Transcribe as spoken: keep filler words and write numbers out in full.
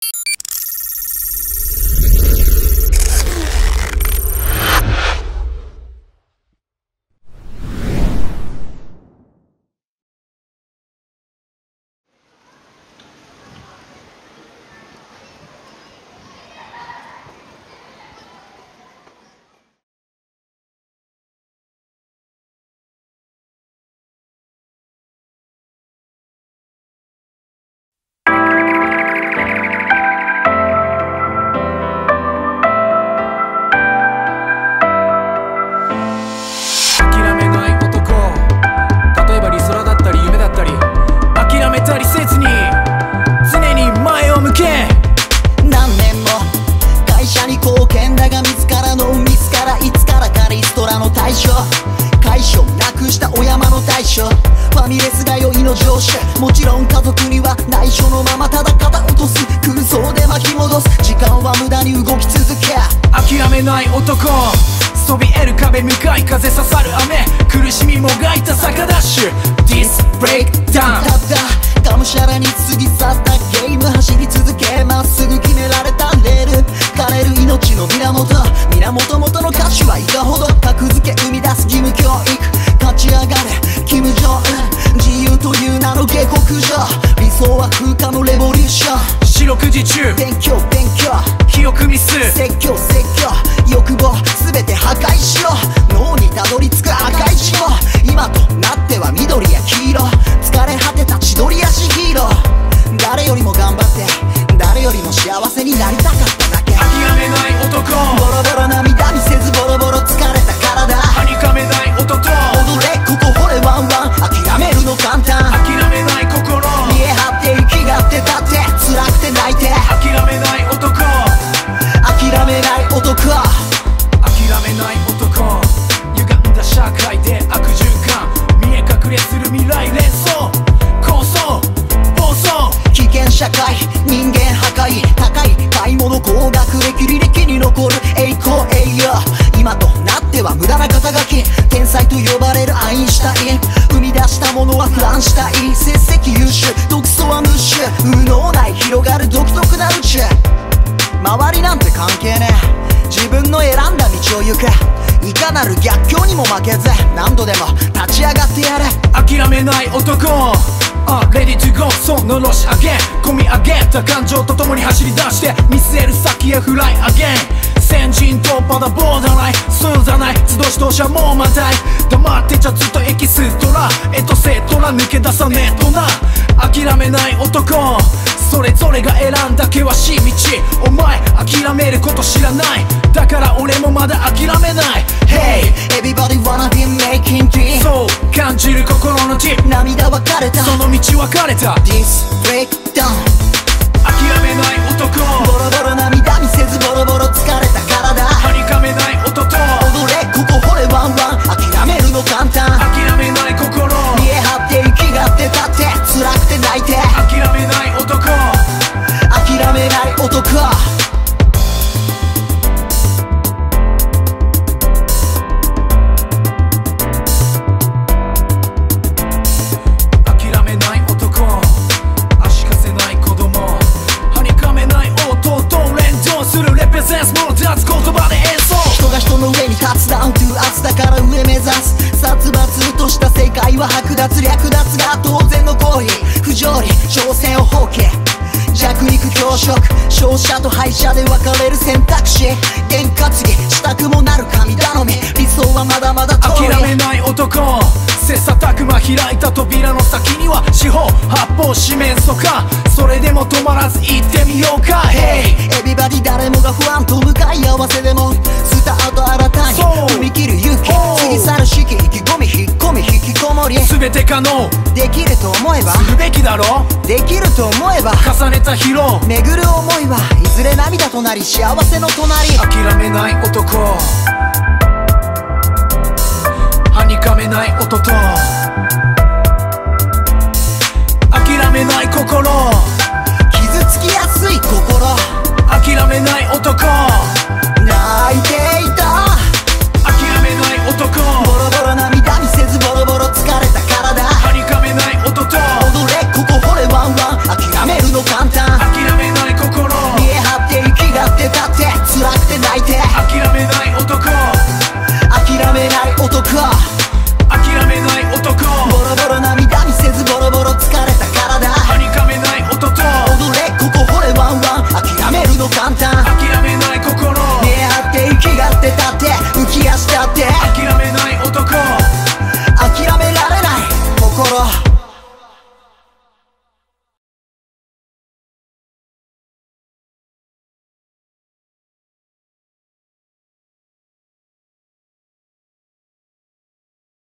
もちろん家族には内緒のままただ肩落とす空想で巻き戻す時間は無駄に動き続け諦めない男そびえる壁向かい風刺さる雨苦しみもがいた坂ダッシュ This breakdown たったがむしゃらに過ぎ去ったゲーム走り続けまっすぐ決められたレール枯れる命の源源元の歌詞はいかほど格付け生み出す義務教育勝ち上がれキム・ジョン自由という名の下克上理想は風化のレボリューション四六時中勉強勉強記憶ミス説教説教欲望全て破壊しろ脳にたどり着く赤い血も今となっては緑や黄色疲れ果てた千鳥足ヒーロー誰よりも頑張って誰よりも幸せになりたかっただけ諦めない男ボロボロ涙見せずボロボロ疲れた体はにかめない音と踊れここ掘れワンワン諦めるの簡単諦めない心見え張って息がって立って辛くて泣いて諦めない男諦めない男諦めない男歪んだ社会で悪循環見え隠れする未来連想構想暴走危険社会人間破壊高い買い物高学歴履歴に残る栄光栄誉今となっては無駄な肩書き天才と呼ばれるアインシュタイン生み出したものはフランシュタイン成績優秀独創は無視無能内広がる独特な宇宙周りなんて関係ねえ自分の選んだ道を行くいかなる逆境にも負けず何度でも立ち上がってやれ諦めない男Uh, ready to go そのろし上げ込み上げた感情と共に走り出して見据える先へフライアゲン先陣突破だボーダーライン進ざない都度指導者もまたい黙ってちゃずっとエキストラエトセトラ抜け出さねえとな諦めない男それぞれが選んだ険しい道お前諦めること知らないだから俺もまだ諦めない Hey Everybody wanna be making dream そう感じる心の地涙は枯れたその道は枯れた This breakdown 諦めない男ボロボロ涙見せずボロボロ疲れた体はにかめない音と踊れここ掘れワンワン諦めるの簡単諦めない心見え張って息がって立って辛くて泣いて諦めない男諦めない男諦めない男足かせない子供はにかめない音と連動するレペゼンスの立つ言葉で演奏人が人の上に立つダウントゥーアスだから上目指す殺伐とした世界は剥奪略奪が当然の行為不条理挑戦を放棄弱肉強食勝者と敗者で分かれる選択肢験担ぎしたくもなる神頼み理想はまだまだ遠い諦めない男切磋琢磨開いた扉の先には四方八方四面楚歌それでも止まらず行ってみようか Hey Everybody 誰もが不安と向かい合わせでもスタート新たに踏み切る勇気過ぎ去る四季意気込み引っ込み引きこもり全て可能できると思えばするべきだろできると思えば重ねた疲労巡る思いはいずれ涙となり幸せの隣諦めない男はにかめない音と諦めない心傷つきやすい心諦めない男泣いていた諦めない男ボロボロ涙見せずボロボロ疲れた体はにかめない音と踊れここ掘れワンワン諦めるの簡単諦めない心って